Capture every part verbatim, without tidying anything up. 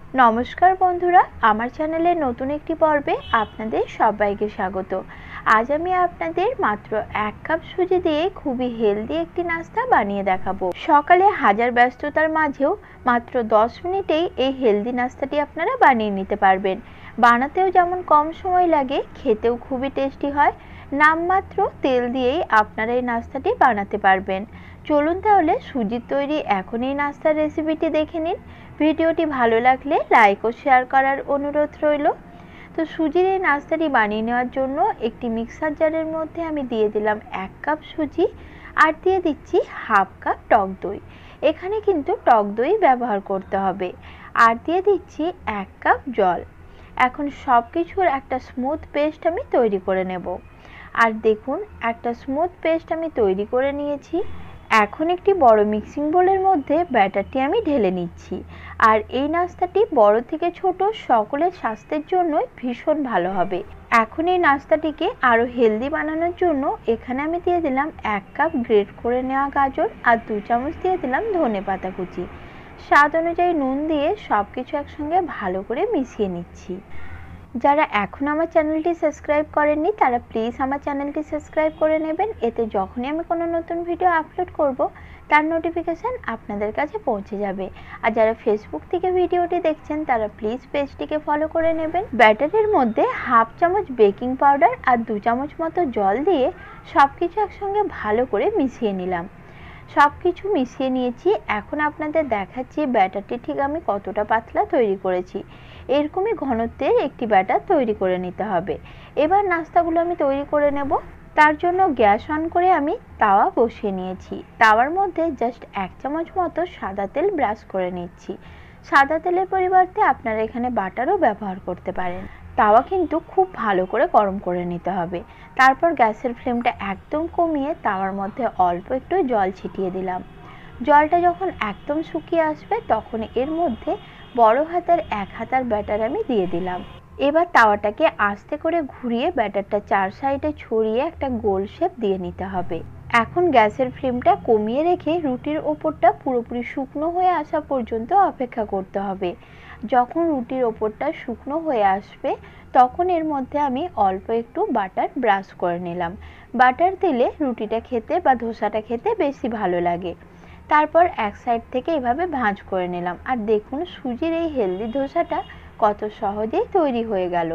নমস্কার বন্ধুরা, আমার চ্যানেলের নতুন একটি পর্বে আপনাদের সবাইকে স্বাগত। আজ আমি আপনাদের মাত্র এক কাপ সুজি দিয়ে খুবই হেলদি একটি নাস্তা বানিয়ে দেখাবো। সকালে হাজার ব্যস্ততার মাঝেও মাত্র দশ মিনিটেই এই হেলদি নাস্তাটি আপনারা বানিয়ে নিতে পারবেন। বানাতেও যেমন কম সময় লাগে, খেতেও খুবই টেস্টি হয়। নামমাত্র তেল দিয়েই আপনারা এই নাস্তাটি বানাতে পারবেন। চলুন তাহলে সুজির তৈরি এখন এই নাস্তার রেসিপিটি দেখে নিন। ভিডিওটি ভালো লাগলে লাইক ও শেয়ার করার অনুরোধ রইল। তো সুজির এই নাস্তাটি বানিয়ে নেওয়ার জন্য একটি মিক্সার জারের মধ্যে আমি দিয়ে দিলাম এক কাপ সুজি আর দিয়ে দিচ্ছি হাফ কাপ টক দই। এখানে কিন্তু টক দই ব্যবহার করতে হবে। আর দিয়ে দিচ্ছি এক কাপ জল। এখন সব কিছুর একটা স্মুথ পেস্ট আমি তৈরি করে নেব। আর দেখুন, একটা স্মুথ পেস্ট আমি তৈরি করে নিয়েছি। এখন একটি বড় মিক্সিং বোলের মধ্যে ব্যাটারটি আমি ঢেলে নিচ্ছি। আর এই নাস্তাটি বড় থেকে ছোট সকলের স্বাস্থ্যের জন্যই ভীষণ ভালো হবে। এখন এই নাস্তাটিকে আরও হেলদি বানানোর জন্য এখানে আমি দিয়ে দিলাম এক কাপ গ্রেট করে নেওয়া গাজর আর দু চামচ দিয়ে দিলাম ধনেপাতা কুচি। স্বাদ অনুযায়ী নুন দিয়ে সব কিছু একসঙ্গে ভালো করে মিশিয়ে নিচ্ছি। যারা এখন আমার চ্যানেলটি সাবস্ক্রাইব করেননি তারা প্লিজ আমার চ্যানেলটি সাবস্ক্রাইব করে নেবেন। এতে যখনই আমি কোনো নতুন ভিডিও আপলোড করব তার নোটিফিকেশান আপনাদের কাছে পৌঁছে যাবে। আর যারা ফেসবুক থেকে ভিডিওটি দেখছেন তারা প্লিজ পেজটিকে ফলো করে নেবেন। ব্যাটারের মধ্যে হাফ চামচ বেকিং পাউডার আর দু চামচ মতো জল দিয়ে সব কিছু একসঙ্গে ভালো করে মিশিয়ে নিলাম। সব কিছু মিশিয়ে নিয়েছি। এখন আপনাদের দেখাচ্ছি ব্যাটারটি ঠিক আমি কতটা পাতলা তৈরি করেছি। এরকমই ঘনত্বের একটি ব্যাটার তৈরি করে নিতে হবে। এবার নাস্তাগুলো আমি তৈরি করে নেব। তার জন্য গ্যাস অন করে আমি তাওয়া বসিয়ে নিয়েছি। তাওয়ার মধ্যে জাস্ট এক চামচ মতো সাদা তেল ব্রাশ করে নিচ্ছি। সাদা তেলের পরিবর্তে আপনারা এখানে বাটারও ব্যবহার করতে পারেন। তাওয়া কিন্তু খুব ভালো করে গরম করে নিতে হবে। তারপর গ্যাসের ফ্লেমটা একদম কমিয়ে তাওয়ার মধ্যে অল্প একটু জল ছিটিয়ে দিলাম। জলটা যখন একদম শুকিয়ে আসবে তখন এর মধ্যে বড় হাতের এক হাতার ব্যাটার আমি দিয়ে দিলাম। এবার তাওয়াটাকে আস্তে করে ঘুরিয়ে ব্যাটারটা চার সাইডে ছড়িয়ে একটা গোল শেপ দিয়ে নিতে হবে। এখন গ্যাসের ফ্লেমটা কমিয়ে রেখে রুটির ওপরটা পুরোপুরি শুকনো হয়ে আসা পর্যন্ত অপেক্ষা করতে হবে। যখন রুটির ওপরটা শুকনো হয়ে আসবে তখন এর মধ্যে আমি অল্প একটু বাটার ব্রাশ করে নিলাম। বাটার দিলে রুটিটা খেতে বা ধোসাটা খেতে বেশি ভালো লাগে। তারপর এক সাইড থেকে এভাবে ভাঁজ করে নিলাম। আর দেখুন, সুজির এই হেলদি ধোসাটা কত সহজেই তৈরি হয়ে গেল।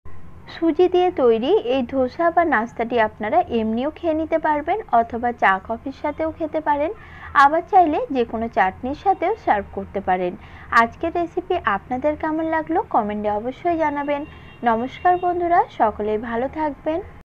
সুজি দিয়ে তৈরি এই ধোসা বা নাস্তাটি আপনারা এমনিও খেয়ে নিতে পারবেন অথবা চা কফির সাথেও খেতে পারেন। আবার চাইলে যে কোনো চাটনির সাথেও সার্ভ করতে পারেন। আজকের রেসিপি আপনাদের কেমন লাগলো কমেন্টে অবশ্যই জানাবেন। নমস্কার বন্ধুরা, সকলেই ভালো থাকবেন।